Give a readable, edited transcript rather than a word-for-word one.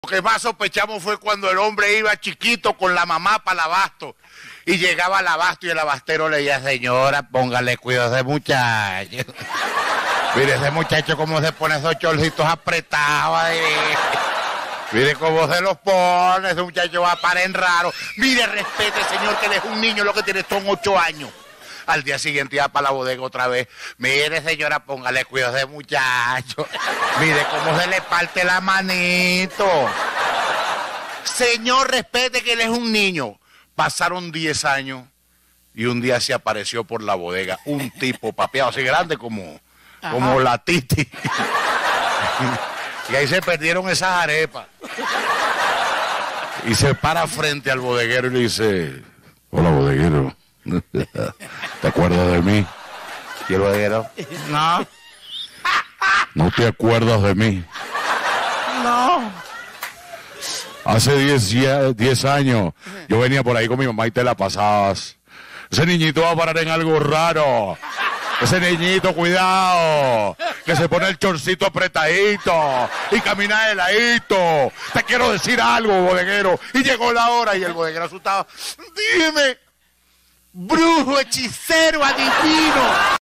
Lo que más sospechamos fue cuando el hombre iba chiquito con la mamá para el abasto. Y llegaba al abasto y el abastero le decía, señora, póngale cuidado a ese muchacho. Mire ese muchacho cómo se pone esos chorcitos apretados ahí. Mire cómo se los pone, ese muchacho va a parar en raro. Mire, respete, señor, que él es un niño, lo que tiene son 8 años. Al día siguiente iba para la bodega otra vez. Mire, señora, póngale cuidado a ese muchacho. Mire cómo se le parte la manito. Señor, respete que él es un niño. Pasaron 10 años y un día se apareció por la bodega un tipo papeado así grande como la Titi. Y ahí se perdieron esas arepas. Y se para frente al bodeguero y le dice, hola, bodeguero, ¿te acuerdas de mí? ¿Y el bodeguero? No. ¿No te acuerdas de mí? No. Hace 10 años yo venía por ahí con mi mamá y te la pasabas. Ese niñito va a parar en algo raro. Ese niñito, cuidado, que se pone el chorcito apretadito y camina de ladito. Te quiero decir algo, bodeguero. Y llegó la hora y el bodeguero asustado. Dime, brujo, hechicero, adivino.